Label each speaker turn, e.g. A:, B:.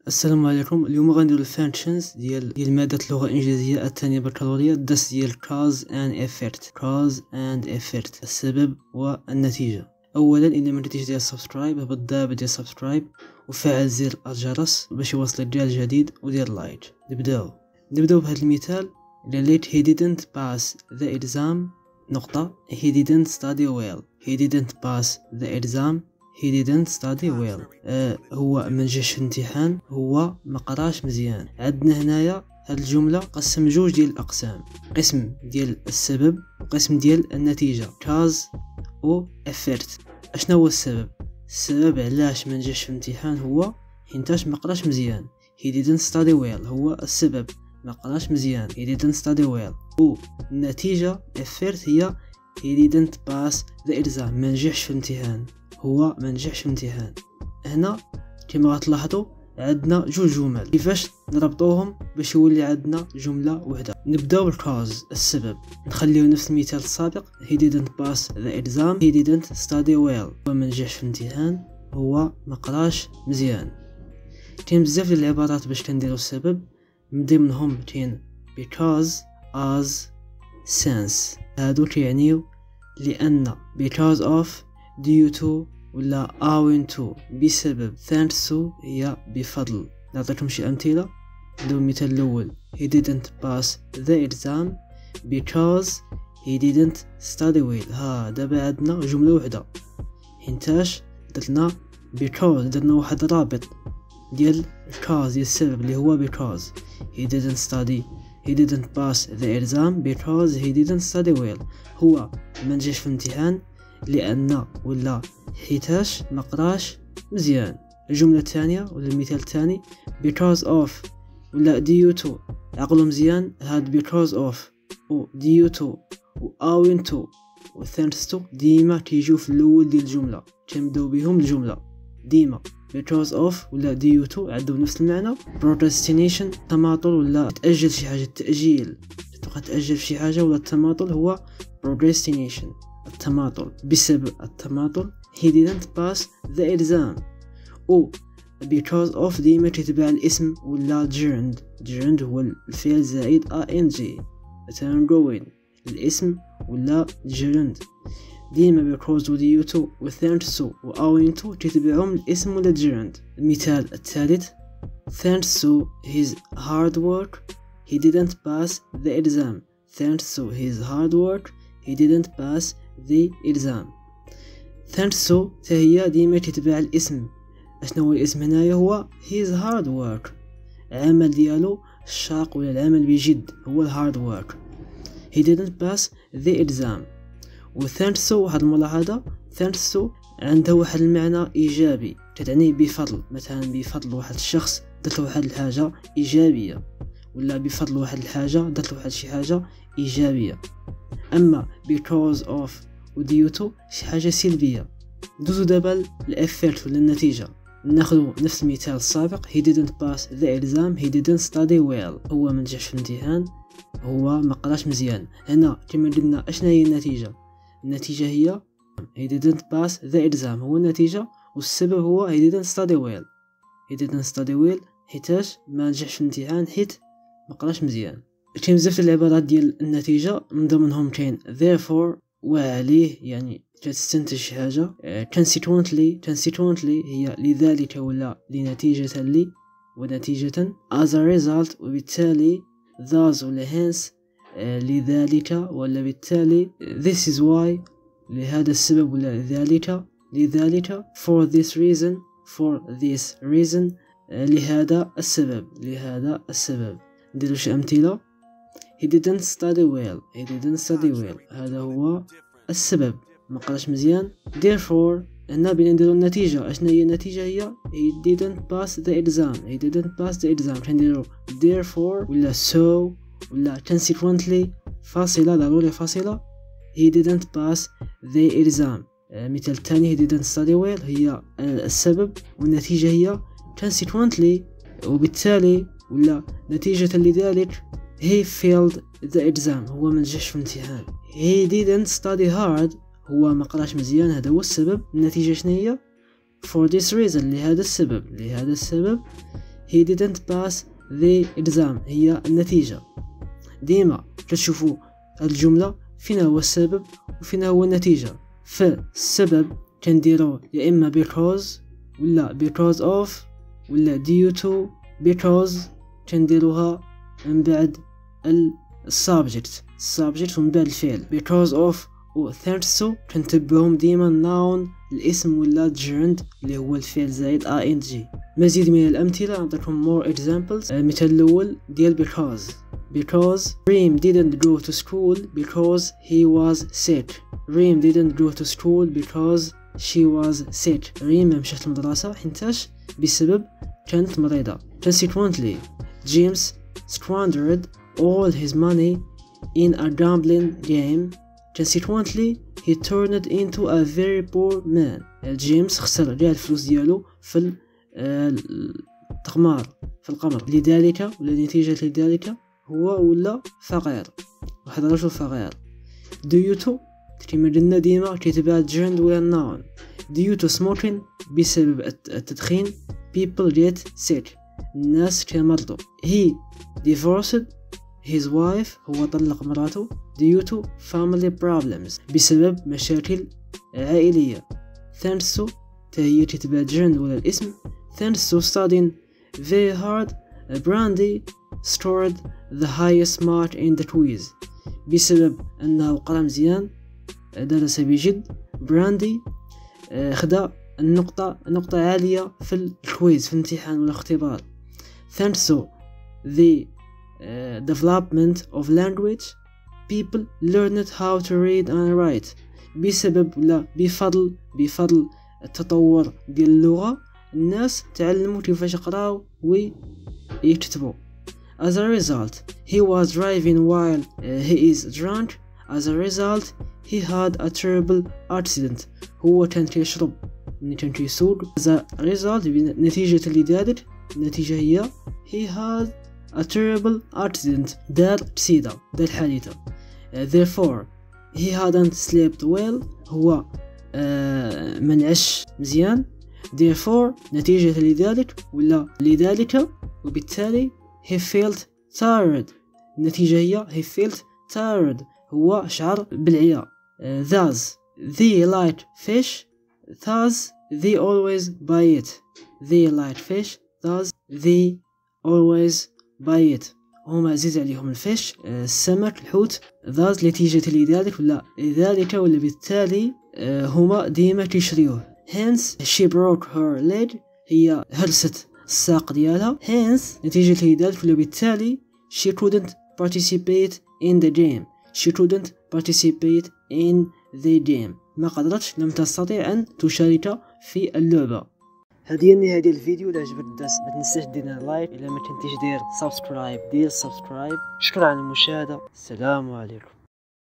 A: السلام عليكم. اليوم غنديرو الفانكشنز ديال مادة اللغة الإنجليزية الثانية بكالوريا، الدرس ديال cause and effect السبب والنتيجة. أولا إلا ما درتيش ديال السبسكرايب هبط دابا ديال السبسكرايب وفعل زر الجرس باش يوصلك جديد الجديد ودير لايك. نبداو بهذا المثال. Relate he didn't pass the exam نقطة he didn't study well. He didn't pass the exam. He didn't study well. هو ما نجحش في الامتحان، هو ما قراش مزيان. عندنا هنايا هاد الجملة قسم جوج ديال الأقسام، قسم ديال السبب وقسم ديال النتيجة cause و effect. اشنا هو السبب؟ السبب علاش ما نجحش في الامتحان هو حينتاش ما قراش مزيان. He didn't study well هو السبب، ما قراش مزيان. He didn't study well. و النتيجة effect هي He didn't pass the exam ما نجحش في الامتحان، هو ما نجحش في الامتحان. هنا كما غتلاحظوا عندنا جوج جمل، كيفاش نربطوهم باش يولي عندنا جملة وحدة. نبداو بالكوز السبب، نخليو نفس المثال السابق he didn't pass the exam. he didn't study well هو ما نجحش في الامتحان، هو ما قراش مزيان. كاين بزاف ديال العبارات باش كنديرو السبب، من ضمنهم كاين because as since هادو كيعنيو لأن because of due to ولا owing to بسبب thanks to هي بفضل. نعطيكم شي أمثلة. المثال الأول he didn't pass the exam because he didn't study well. دابا عندنا جملة وحدة حينتاش درنا because، درنا واحد رابط ديال cause ديال السبب اللي هو because he didn't pass the exam because he didn't study well. هو ما نجحش في الامتحان لأن ولا حيتاش ما قراش مزيان. الجملة الثانية ولا المثال الثاني because of ولا due to. عقلوا مزيان، هاد because of و due to و owing to و thanks to ديما كيجيو في الأول ديال الجملة، كنبداو بهم الجملة ديما. because of ولا due to عندهم نفس المعنى. procrastination تماطل ولا تأجل شي حاجة، التأجيل، تبقى تأجل في شي حاجة. ولا التماطل هو procrastination التماطل، بسبب التماطل he didn't pass the exam. و because of ديما تتبع الاسم ولا gerund هو الفعل زائد ing مثلا going الاسم ولا gerund. ديما because و due to و thanks to و owing to تتبعهم الاسم ولا gerund. المثال الثالث thanks to his hard work he didn't pass the exam. thanks to his hard work he didn't pass the exam. thanks to هي ديما تتبع الاسم. اشنو هو الاسم هنايا؟ هو his hard work، العمل ديالو الشاق ولا العمل بجد هو hard work. he didn't pass the exam. و thanks to واحد الملاحظة، thanks to عندها واحد المعنى إيجابي، تعني بفضل. مثلا بفضل واحد الشخص درت واحد الحاجة إيجابية، ولا بفضل واحد الحاجة درت واحد شي حاجة إيجابية. أما because of و due to شي حاجة سلبية. دوزو دابا الإفكت ولا النتيجة. ناخدو نفس المثال السابق he didn't pass the exam he didn't study well هو ما نجحش في الامتحان، هو ما قراش مزيان. هنا كما قلنا اشنا هي النتيجة؟ النتيجة هي he didn't pass the exam هو النتيجة، والسبب هو he didn't study well. he didn't study well حيتاش ما نجحش في الامتحان، حيت ما قراش مزيان. كاين بزاف العبارات ديال النتيجة، من ضمنهم كاين therefore وعليه يعني تستنتج شي حاجة. consequently هي لذلك ولا لنتيجة لي ونتيجة. as a result وبالتالي. thus ولا hence لذلك ولا بالتالي. this is why لهذا السبب ولا لذلك. for this reason لهذا السبب. نديرو شي أمثلة. he didn't study well هذا هو السبب، ما قراش مزيان. therefore هنا بين نديرو النتيجة. اشنا هي النتيجة؟ هي he didn't pass the exam. كنديرو therefore ولا so ولا consequently فاصلة، ضروري فاصلة. he didn't pass the exam. مثال الثاني he didn't study well هي السبب، والنتيجة هي consequently وبالتالي ولا نتيجة لذلك he failed the exam هو ما نجحش في الامتحان. he didn't study hard هو ما قراش مزيان، هذا هو السبب. النتيجة شنو هي؟ for this reason لهذا السبب he didn't pass the exam هي النتيجة. ديما تشوفوا الجملة فين هو السبب وفين هو النتيجة. فالسبب كنديرو يا إما because ولا because of ولا due to. because كنديروها من بعد subject ومن بعد الفعل. because of و thanks to كنتبعهم ديما noun الاسم ولا gerund اللي هو الفعل زائد ing. مزيد من الأمثلة نعطيكم more examples. مثال الأول ديال because Reem didn't go to school because he was sick. Reem didn't go to school because she was sick. ريم ما مشات المدرسة حينتاش بسبب كانت مريضة. Consequently, James squandered all his money in a gambling game. Consequently, he turned into a very poor man. جيمس خسر كاع الفلوس ديالو في القمار لذلك ولا نتيجة لذلك هو ولا فقير. واحد رجل فقير. due to كما قلنا ديما كيتبع gerund ولا noun. due to smoking بسبب التدخين people get sick الناس كيمرضوا. he divorced his wife هو طلق مراته due to family problems بسبب مشاكل عائلية. thanks to هي كتبع gerund ولا الاسم. thanks to studying very hard Brandy scored the highest mark in the quiz بسبب أنه قرأ مزيان درس بجد. براندي خدا نقطة عالية في الكويز في الامتحان ولا اختبار. thanks to the development of language people learned how to read and write بسبب ولا بفضل التطور ديال اللغة الناس تعلموا كيفاش يقراو ويكتبوا. as a result he was driving while he is drunk. as a result he had a terrible accident هو كان كيشرب ملي كان كيسوق. as a result نتيجة لذلك النتيجة هي he had a terrible accident دار حادثة. therefore he hadn't slept well هو منعش مزيان. therefore نتيجة لذلك ولا لذلك وبالتالي he felt tired النتيجة هي he felt tired هو شعر بالعيا. thus they like fish thus they always buy it. they like fish thus they always buy it هما عزيز عليهم الفيش السمك الحوت. thus نتيجة لذلك ولا لذلك ولا بالتالي هما ديما كيشريوه. hence she broke her leg هي هرست الساق ديالها. hence نتيجة لذلك ولا بالتالي she couldn't participate in the game. she couldn't participate in the game ما قدرتش لم تستطيع أن تشارك في اللعبة. هذه هي النهاية ديال الفيديو. إذا عجبك الدرس ما تنساش دير لايك. إلا ما كنتيش دير سبسكرايب دير سبسكرايب. شكرا على المشاهدة. السلام عليكم.